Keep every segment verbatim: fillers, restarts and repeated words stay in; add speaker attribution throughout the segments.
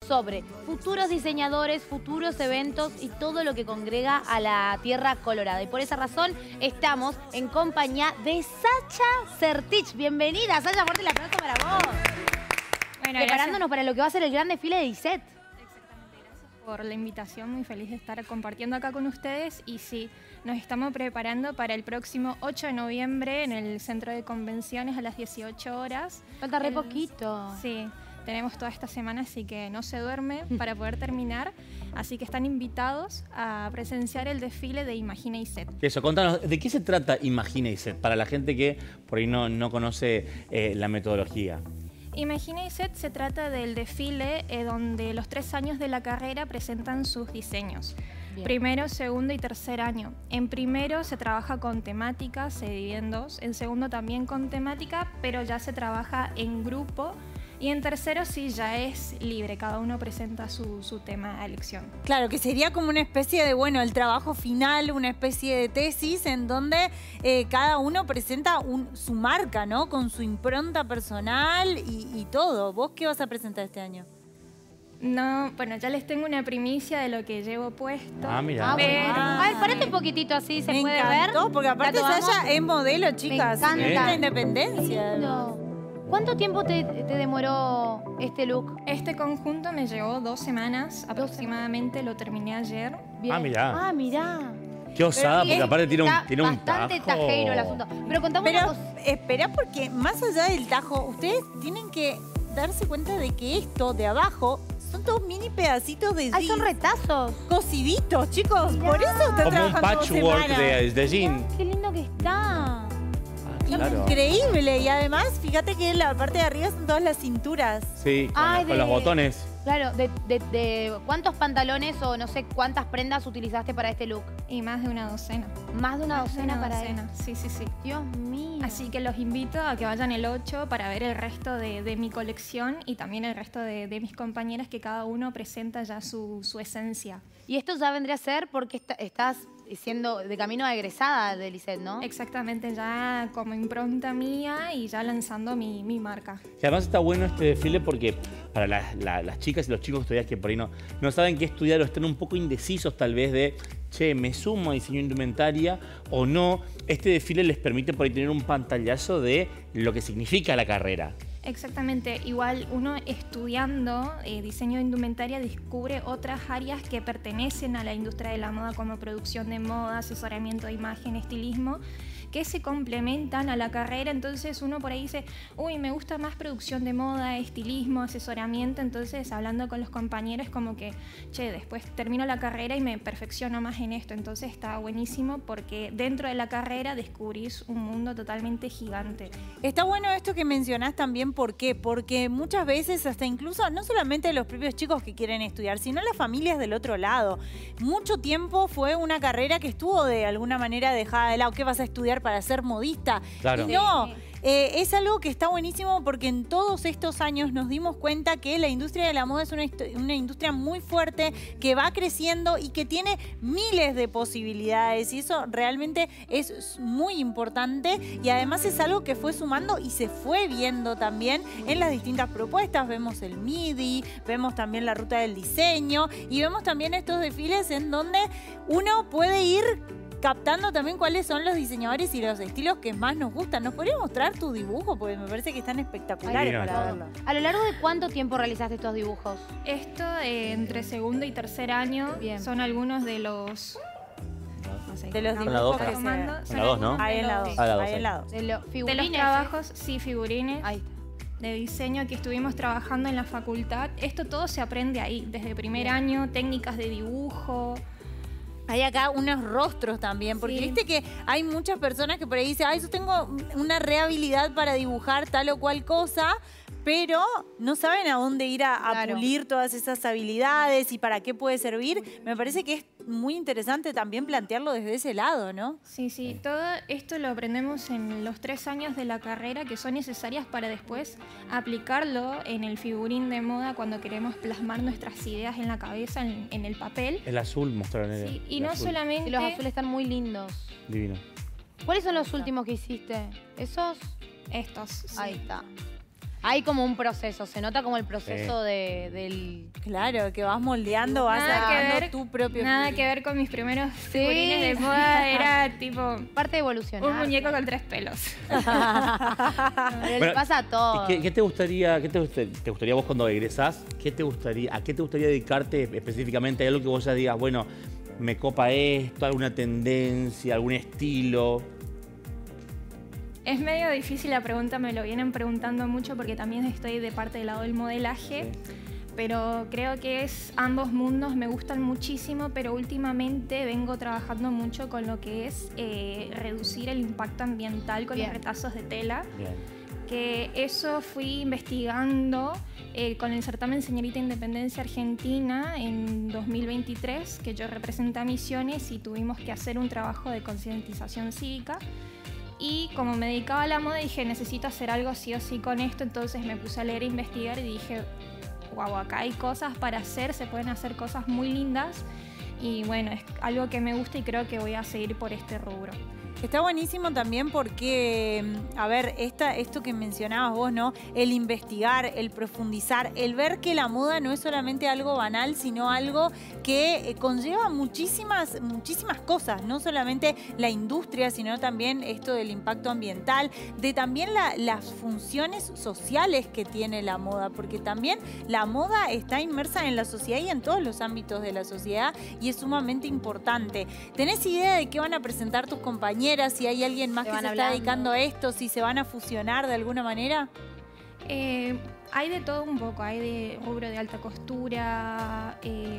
Speaker 1: sobre futuros diseñadores, futuros eventos y todo lo que congrega a la Tierra Colorada. Y por esa razón estamos en compañía de Sacha Sertich. Bienvenida, Sacha, fuerte el aplauso para vos.
Speaker 2: Bueno,
Speaker 1: preparándonos
Speaker 2: gracias.
Speaker 1: para lo que va a ser el gran desfile de ISET.
Speaker 2: Exactamente, gracias por la invitación, muy feliz de estar compartiendo acá con ustedes. Y sí, nos estamos preparando para el próximo ocho de noviembre en el Centro de Convenciones a las dieciocho horas.
Speaker 1: Falta re
Speaker 2: El-
Speaker 1: poquito.
Speaker 2: Sí, tenemos toda esta semana, así que no se duerme para poder terminar. Así que están invitados a presenciar el desfile de Imagina ISET.
Speaker 3: Eso, contanos, ¿de qué se trata Imagina ISET? Para la gente que por ahí no, no conoce eh, la metodología.
Speaker 2: Imagina ISET se trata del desfile eh, donde los tres años de la carrera presentan sus diseños.
Speaker 1: Bien.
Speaker 2: Primero, segundo y tercer año. En primero se trabaja con temática, se divide en dos. En segundo también con temática, pero ya se trabaja en grupo. Y en tercero sí ya es libre, cada uno presenta su, su tema a elección.
Speaker 4: Claro, que sería como una especie de, bueno, el trabajo final, una especie de tesis en donde eh, cada uno presenta un, su marca, ¿no? Con su impronta personal y, y todo. ¿Vos qué vas a presentar este año?
Speaker 2: No, bueno, ya les tengo una primicia de lo que llevo puesto.
Speaker 3: Ah, mira.
Speaker 1: Ah,
Speaker 2: Pero-
Speaker 1: bueno. A ver, parate un poquitito así, se
Speaker 4: Me
Speaker 1: puede ver.
Speaker 4: encantó, porque aparte
Speaker 1: ¿La tomamos?
Speaker 4: Sasha es modelo, chicas.
Speaker 1: encanta.
Speaker 4: Es la
Speaker 1: Qué
Speaker 4: independencia.
Speaker 1: lindo. ¿Cuánto tiempo te, te demoró este look?
Speaker 2: Este conjunto me llevó dos semanas aproximadamente, lo terminé ayer.
Speaker 1: Bien.
Speaker 3: Ah, mirá.
Speaker 1: Ah, mirá.
Speaker 3: Qué osada,
Speaker 1: Pero
Speaker 3: porque aparte tiene un,
Speaker 1: está
Speaker 3: tiene un
Speaker 1: bastante
Speaker 3: tajo.
Speaker 1: tajero el asunto. Pero contame una
Speaker 4: Pero
Speaker 1: cosa.
Speaker 4: espera, porque más allá del tajo, ustedes tienen que darse cuenta de que esto de abajo son todos mini pedacitos de
Speaker 1: Ay, son
Speaker 4: jeans
Speaker 1: retazos.
Speaker 4: cosiditos, chicos.
Speaker 1: Mirá.
Speaker 4: Por eso están
Speaker 3: Como un
Speaker 4: trabajando dos
Speaker 3: patchwork
Speaker 4: semanas.
Speaker 3: de, de jean.
Speaker 1: Qué lindo que está.
Speaker 3: Ah, claro.
Speaker 4: Increíble. Y además, fíjate que la parte de arriba son todas las cinturas.
Speaker 3: Sí, con,
Speaker 1: Ay,
Speaker 3: con
Speaker 1: de-
Speaker 3: los botones.
Speaker 1: Claro, de, de- de ¿cuántos pantalones o no sé cuántas prendas utilizaste para este look?
Speaker 2: Y más de una docena.
Speaker 1: Más de una
Speaker 2: Más de
Speaker 1: docena
Speaker 2: una
Speaker 1: para
Speaker 2: docena, sí, sí, sí.
Speaker 1: él. Dios mío.
Speaker 2: Así que los invito a que vayan el ocho para ver el resto de, de mi colección y también el resto de, de mis compañeras, que cada uno presenta ya su, su esencia.
Speaker 1: Y esto ya vendría a ser porque está- estás siendo de camino a egresada del ISET, ¿no?
Speaker 2: Exactamente, ya como impronta mía y ya lanzando mi, mi marca.
Speaker 3: Y además está bueno este desfile porque para las, la- las chicas y los chicos todavía que por ahí no, no saben qué estudiar o están un poco indecisos tal vez de, che, ¿me sumo a diseño de indumentaria o no? Este desfile les permite por ahí tener un pantallazo de lo que significa la carrera.
Speaker 2: Exactamente, igual uno estudiando eh, diseño de indumentaria descubre otras áreas que pertenecen a la industria de la moda, como producción de moda, asesoramiento de imagen, estilismo, que se complementan a la carrera. Entonces uno por ahí dice, uy, me gusta más producción de moda, estilismo, asesoramiento. Entonces hablando con los compañeros como que, che, después termino la carrera y me perfecciono más en esto. Entonces está buenísimo porque dentro de la carrera descubrís un mundo totalmente gigante.
Speaker 4: Está bueno esto que mencionás también, ¿por qué? Porque muchas veces, hasta incluso, no solamente los propios chicos que quieren estudiar, sino las familias del otro lado. Mucho tiempo fue una carrera que estuvo de alguna manera dejada de lado. ¿Qué vas a estudiar para ser modista?
Speaker 3: Claro.
Speaker 4: Y no, eh, es algo que está buenísimo porque en todos estos años nos dimos cuenta que la industria de la moda es una, una industria muy fuerte, que va creciendo y que tiene miles de posibilidades, y eso realmente es muy importante, y además es algo que fue sumando y se fue viendo también en las distintas propuestas. Vemos el MIDI, vemos también la ruta del diseño y vemos también estos desfiles en donde uno puede ir captando también cuáles son los diseñadores y los estilos que más nos gustan. ¿Nos podrías mostrar tu dibujo? Porque me parece que están espectaculares
Speaker 3: Ay,
Speaker 4: para
Speaker 3: mira.
Speaker 4: verlo.
Speaker 1: ¿A lo largo de cuánto tiempo realizaste estos dibujos?
Speaker 2: Esto eh, entre segundo y tercer año
Speaker 1: Bien.
Speaker 2: son algunos de los... no sé,
Speaker 4: De los
Speaker 2: estamos
Speaker 3: dibujos
Speaker 4: dibujos
Speaker 3: que
Speaker 4: se-
Speaker 2: tomando,
Speaker 3: En
Speaker 2: son
Speaker 3: la dos, ¿no?
Speaker 2: algunos de
Speaker 4: Ahí en la
Speaker 2: los-
Speaker 4: dos,
Speaker 3: Ah, la dos,
Speaker 4: ahí en
Speaker 3: ahí.
Speaker 4: la dos.
Speaker 1: De los
Speaker 2: De
Speaker 1: figurines.
Speaker 2: los trabajos, sí, figurines.
Speaker 1: Ahí está.
Speaker 2: De diseño que estuvimos trabajando en la facultad. Esto todo se aprende ahí, desde primer
Speaker 1: Bien.
Speaker 2: año, técnicas de dibujo.
Speaker 4: Hay acá unos rostros también, porque
Speaker 2: Sí.
Speaker 4: viste que hay muchas personas que por ahí dicen, ay, yo tengo una rehabilidad para dibujar tal o cual cosa, pero no saben a dónde ir a, a
Speaker 1: Claro.
Speaker 4: pulir todas esas habilidades y para qué puede servir. Me parece que es muy interesante también plantearlo desde ese lado, ¿no?
Speaker 2: Sí, sí, todo esto lo aprendemos en los tres años de la carrera, que son necesarias para después aplicarlo en el figurín de moda cuando queremos plasmar nuestras ideas en la cabeza, en, en el papel.
Speaker 3: El azul mostraron el,
Speaker 2: Sí, y
Speaker 3: el
Speaker 2: no
Speaker 3: azul.
Speaker 2: solamente...
Speaker 1: Y los azules están muy lindos.
Speaker 3: Divino.
Speaker 1: ¿Cuáles son los últimos que hiciste? ¿Esos?
Speaker 2: Estos. sí.
Speaker 1: Ahí está. Hay como un proceso, se nota como el proceso sí. de, del...
Speaker 4: Claro, que vas moldeando, vas sacando tu propio
Speaker 2: Nada
Speaker 4: figurino.
Speaker 2: que ver con mis primeros figurines sí. de moda, era tipo...
Speaker 1: Parte de evolucionar.
Speaker 2: Un muñeco con tres pelos.
Speaker 1: Pero bueno, le pasa a todo.
Speaker 3: ¿Qué, qué te gustaría, qué te, gustaría, te gustaría vos cuando egresás? ¿Qué te gustaría, ¿A qué te gustaría dedicarte específicamente? ¿Hay algo que vos ya digas, bueno, me copa esto, alguna tendencia, algún estilo?
Speaker 2: Es medio difícil la pregunta, me lo vienen preguntando mucho porque también estoy de parte del lado del modelaje, sí. pero creo que es ambos mundos, me gustan muchísimo, pero últimamente vengo trabajando mucho con lo que es eh, reducir el impacto ambiental con Bien. los retazos de tela. Bien. Que eso fui investigando eh, con el certamen Señorita Independencia Argentina en dos mil veintitrés, que yo representé a Misiones y tuvimos que hacer un trabajo de concientización cívica. Y como me dedicaba a la moda, dije, necesito hacer algo sí o sí con esto, entonces me puse a leer e investigar y dije, wow, acá hay cosas para hacer, se pueden hacer cosas muy lindas y bueno, es algo que me gusta y creo que voy a seguir por este rubro.
Speaker 4: Está buenísimo también porque, a ver, esta, esto que mencionabas vos, ¿no? El investigar, el profundizar, el ver que la moda no es solamente algo banal, sino algo que conlleva muchísimas, muchísimas cosas. No solamente la industria, sino también esto del impacto ambiental, de también la, las funciones sociales que tiene la moda, porque también la moda está inmersa en la sociedad y en todos los ámbitos de la sociedad y es sumamente importante. ¿Tenés idea de qué van a presentar tus compañeros? Si hay alguien más se que se hablando. está dedicando a esto, si se van a fusionar de alguna manera.
Speaker 2: Eh, hay de todo un poco, hay de rubro de alta costura, eh,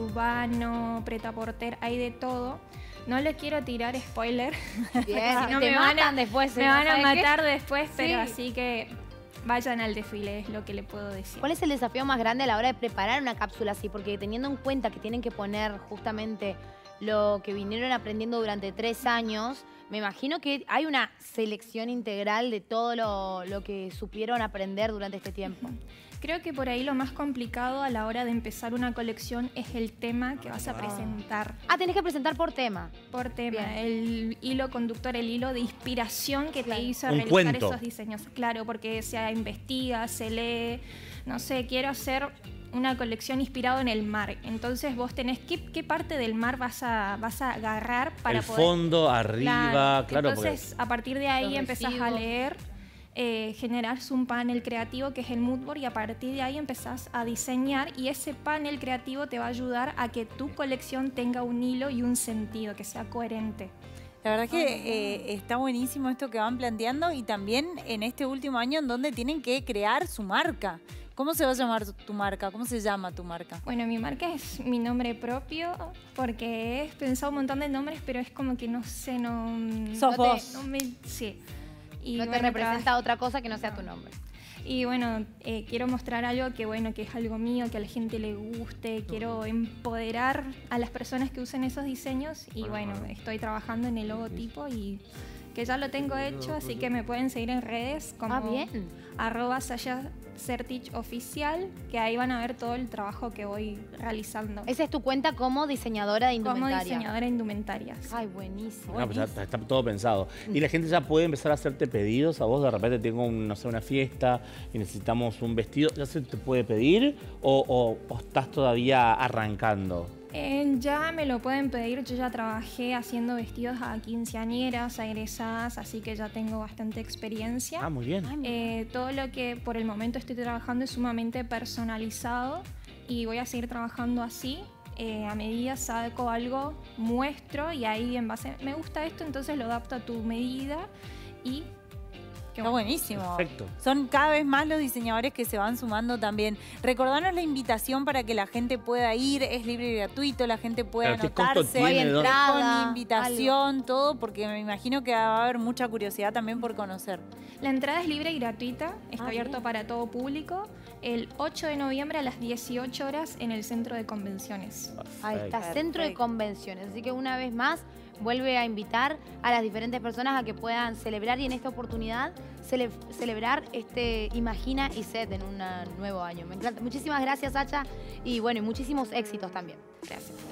Speaker 2: urbano, prêt-à-porter, hay de todo. No le quiero tirar spoiler.
Speaker 1: Bien,
Speaker 2: si no
Speaker 1: te
Speaker 2: me
Speaker 1: matan
Speaker 2: van a,
Speaker 1: después.
Speaker 2: Me
Speaker 1: ¿no?
Speaker 2: van a matar
Speaker 1: qué?
Speaker 2: después, pero
Speaker 1: sí.
Speaker 2: así que vayan al desfile, es lo que le puedo decir.
Speaker 1: ¿Cuál es el desafío más grande a la hora de preparar una cápsula así? Porque teniendo en cuenta que tienen que poner justamente lo que vinieron aprendiendo durante tres años, me imagino que hay una selección integral de todo lo, lo que supieron aprender durante este tiempo.
Speaker 2: Creo que por ahí lo más complicado a la hora de empezar una colección es el tema que vas a presentar.
Speaker 1: Ah, tenés que presentar por tema.
Speaker 2: Por tema, Bien. el hilo conductor, el hilo de inspiración que
Speaker 1: claro.
Speaker 2: te hizo
Speaker 3: Un
Speaker 2: realizar
Speaker 3: cuento.
Speaker 2: esos diseños. Claro, porque se investiga, se lee, no sé, quiero hacer una colección inspirada en el mar. Entonces vos tenés, ¿qué, qué parte del mar vas a, vas a agarrar para
Speaker 3: el
Speaker 2: poder...?
Speaker 3: El fondo, arriba, claro. claro
Speaker 2: Entonces, porque... a partir de ahí empezás a leer, eh, generás un panel creativo que es el mood board y a partir de ahí empezás a diseñar y ese panel creativo te va a ayudar a que tu colección tenga un hilo y un sentido, que sea coherente.
Speaker 4: La verdad que eh, está buenísimo esto que van planteando y también en este último año en donde tienen que crear su marca. ¿Cómo se va a llamar tu marca? ¿Cómo se llama tu marca?
Speaker 2: Bueno, mi marca es mi nombre propio porque he pensado un montón de nombres, pero es como que no sé, no...
Speaker 1: Sos
Speaker 2: no
Speaker 1: vos.
Speaker 2: Te, no me, sí. Y
Speaker 1: no
Speaker 2: bueno,
Speaker 1: te representa otra cosa que no sea no. tu nombre.
Speaker 2: Y bueno, eh, quiero mostrar algo que bueno, que es algo mío, que a la gente le guste, quiero empoderar a las personas que usen esos diseños y bueno, estoy trabajando en el logotipo y que ya lo tengo hecho, así que me pueden seguir en redes como
Speaker 1: ah, bien.
Speaker 2: arroba Sasha Sertich Oficial, que ahí van a ver todo el trabajo que voy realizando.
Speaker 1: Esa es tu cuenta como diseñadora de indumentaria.
Speaker 2: Como diseñadora de indumentaria. Sí.
Speaker 1: Ay, buenísimo.
Speaker 3: No, pues ya está, está todo pensado. Y la gente ya puede empezar a hacerte pedidos. A vos de repente tengo un, no sé, una fiesta y necesitamos un vestido. ¿Ya se te puede pedir o, o, o estás todavía arrancando?
Speaker 2: Eh, ya me lo pueden pedir, yo ya trabajé haciendo vestidos a quinceañeras, a egresadas, así que ya tengo bastante experiencia.
Speaker 3: Ah, muy bien.
Speaker 2: Eh, todo lo que por el momento estoy trabajando es sumamente personalizado y voy a seguir trabajando así. Eh, a medida saco algo, muestro y ahí en base, me gusta esto, entonces lo adapto a tu medida y...
Speaker 4: Está buenísimo.
Speaker 3: Perfecto.
Speaker 4: Son cada vez más los diseñadores que se van sumando también. Recordanos la invitación para que la gente pueda ir, es libre y gratuito, la gente puede
Speaker 3: Pero
Speaker 4: anotarse,
Speaker 1: hay entrada,
Speaker 4: con invitación, algo. todo, porque me imagino que va a haber mucha curiosidad también por conocer.
Speaker 2: La entrada es libre y gratuita, está
Speaker 1: ah,
Speaker 2: abierto
Speaker 1: bien.
Speaker 2: para todo público. El ocho de noviembre a las dieciocho horas en el Centro de Convenciones.
Speaker 1: Ahí está,
Speaker 4: Perfecto.
Speaker 1: Centro de Convenciones. Así que una vez más vuelve a invitar a las diferentes personas a que puedan celebrar y en esta oportunidad cele celebrar este Imagina y Set en un nuevo año. Me encanta. Muchísimas gracias, Sacha. Y bueno, y muchísimos éxitos también.
Speaker 2: Gracias.